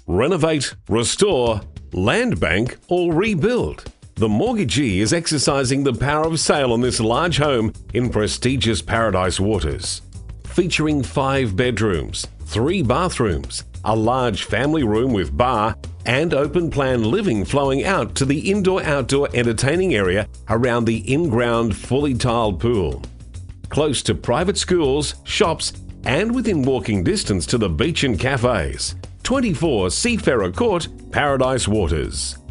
Renovate, restore, land bank or rebuild? The mortgagee is exercising the power of sale on this large home in prestigious Paradise Waters. Featuring 5 bedrooms, 3 bathrooms, a large family room with bar, and open-plan living flowing out to the indoor-outdoor entertaining area around the in-ground fully tiled pool. Close to private schools, shops, and within walking distance to the beach and cafes. 24 Seafarer Court, Paradise Waters.